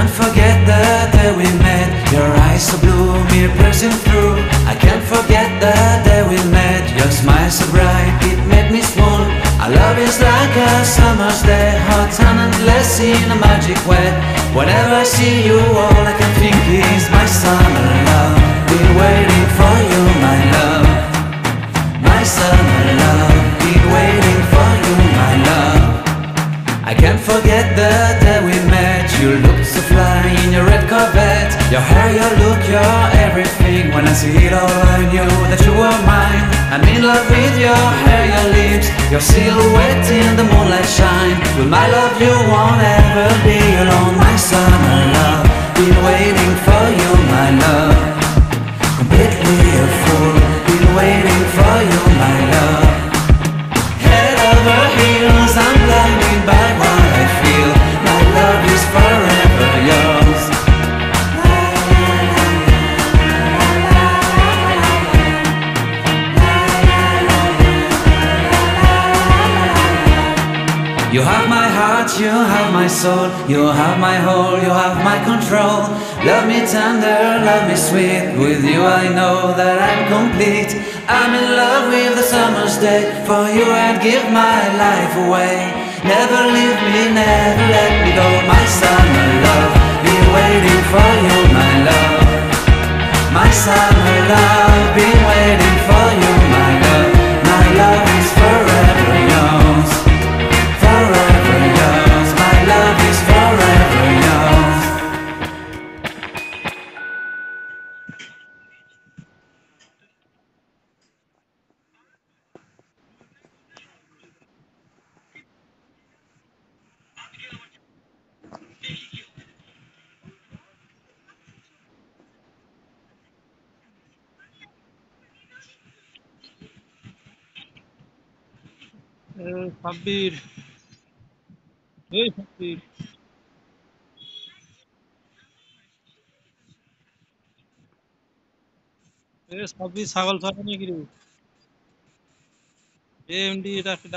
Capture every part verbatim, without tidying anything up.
can't forget the day we met. Your eyes so blue, me piercing through. I can't forget the day we met. Your smile so bright, it made me swoon. Our love is like a summer's day, hot and endless in a magic way. Whenever I see you, all I can think is my summer love. Been waiting for you, my love. My summer love. Been waiting for you, my love. I can't forget the day we met. You looked so fly in your red Corvette. Your hair, your look, your everything. When I see it all, I knew that you were mine. I'm in love with your hair, your lips, your silhouette in the moonlight shine. With my love you won't ever be alone. My summer love, been waiting for you, my love. Completely a fool, been waiting for you, my love. Head over heels, I'm blinded by what I feel. My love is forever yours. You have my heart, you have my soul. You have my whole, you have my control. Love me tender, love me sweet. With you I know that I'm complete. I'm in love with the summer's day. For you I'd give my life away. Never leave me, never let me go. My summer love, been waiting for you, my love. My summer love, been waiting for you, my love. My love is forever yours. Forever yours, my love is forever yours. এ সাব্বির, এই সাব্বির, এ সাব্বির ছাগল ছাড়া নাকি রে? এ MD এটা সেটা।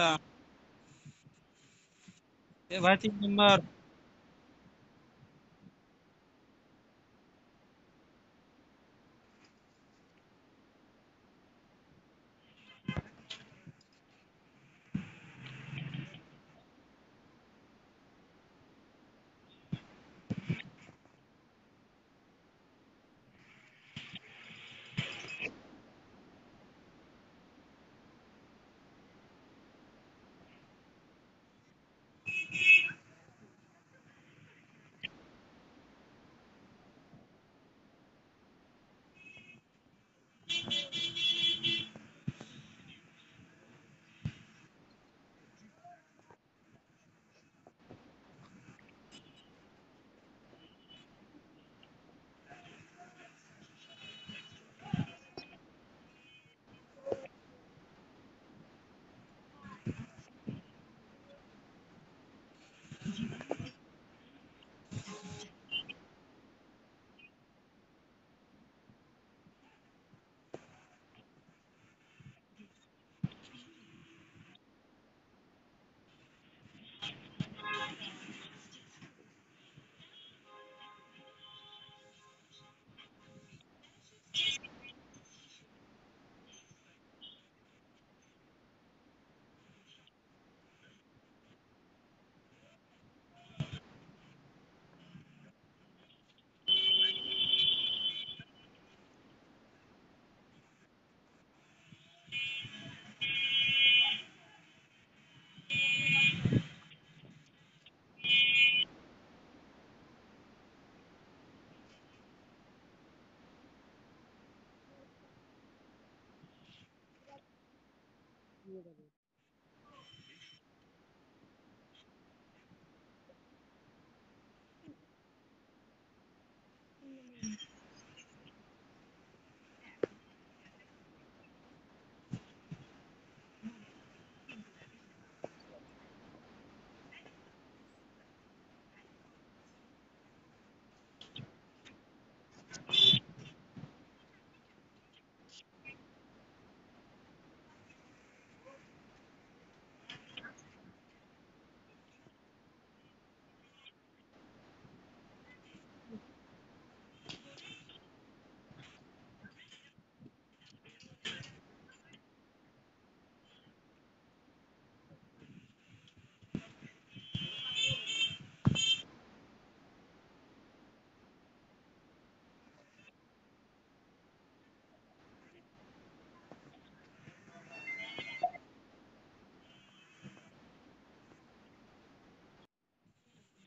এ ভাই তিন number.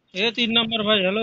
এ তিন নম্বর ভাই, হ্যালো।